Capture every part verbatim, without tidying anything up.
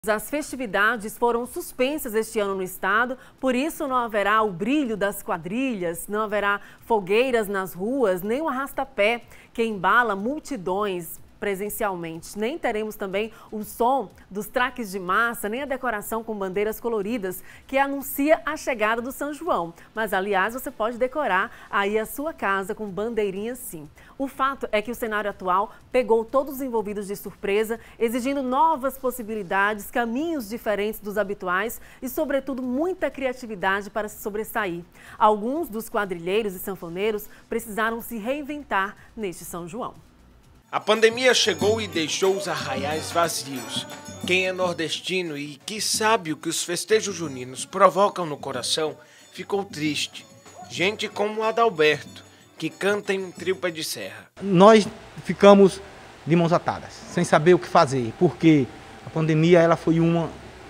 As festividades foram suspensas este ano no estado, por isso não haverá o brilho das quadrilhas, não haverá fogueiras nas ruas, nem o arrasta-pé que embala multidões presencialmente. Nem teremos também o som dos traques de massa, nem a decoração com bandeiras coloridas que anuncia a chegada do São João. Mas, aliás, você pode decorar aí a sua casa com bandeirinhas sim. O fato é que o cenário atual pegou todos os envolvidos de surpresa, exigindo novas possibilidades, caminhos diferentes dos habituais e, sobretudo, muita criatividade para se sobressair. Alguns dos quadrilheiros e sanfoneiros precisaram se reinventar neste São João. A pandemia chegou e deixou os arraiais vazios. Quem é nordestino e que sabe o que os festejos juninos provocam no coração, ficou triste. Gente como o Adalberto, que canta em um trio pé de serra. Nós ficamos de mãos atadas, sem saber o que fazer, porque a pandemia ela foi uma,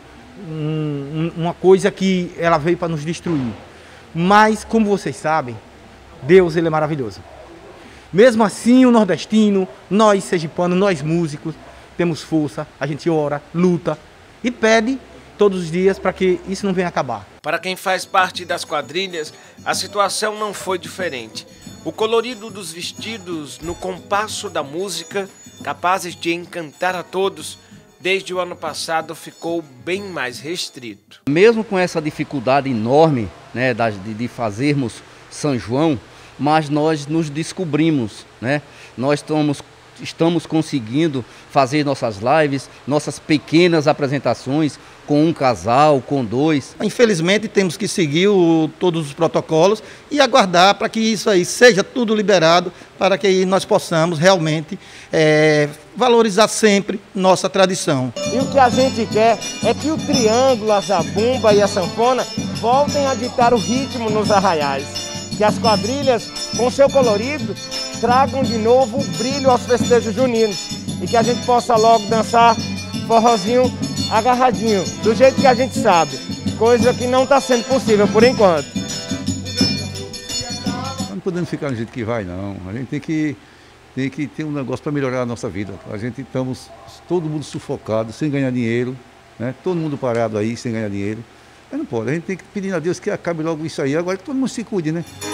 um, uma coisa que ela veio para nos destruir. Mas, como vocês sabem, Deus ele é maravilhoso. Mesmo assim, o nordestino, nós sergipanos, nós músicos, temos força, a gente ora, luta e pede todos os dias para que isso não venha acabar. Para quem faz parte das quadrilhas, a situação não foi diferente. O colorido dos vestidos no compasso da música, capazes de encantar a todos, desde o ano passado ficou bem mais restrito. Mesmo com essa dificuldade enorme, né, de, de fazermos São João, mas nós nos descobrimos, né? Nós estamos, estamos conseguindo fazer nossas lives, nossas pequenas apresentações com um casal, com dois. Infelizmente temos que seguir o, todos os protocolos e aguardar para que isso aí seja tudo liberado, para que nós possamos realmente é, valorizar sempre nossa tradição. E o que a gente quer é que o triângulo, a zabumba e a sanfona voltem a ditar o ritmo nos arraiais. Que as quadrilhas, com seu colorido, tragam de novo o brilho aos festejos juninos e que a gente possa logo dançar forrozinho agarradinho, do jeito que a gente sabe, coisa que não está sendo possível por enquanto. Não podemos ficar do jeito que vai, não. A gente tem que, tem que ter um negócio para melhorar a nossa vida. A gente estamos todo mundo sufocado, sem ganhar dinheiro, né? Todo mundo parado aí, sem ganhar dinheiro. Mas não pode, a gente tem que pedir a Deus que acabe logo isso aí, agora que todo mundo se cuide, né?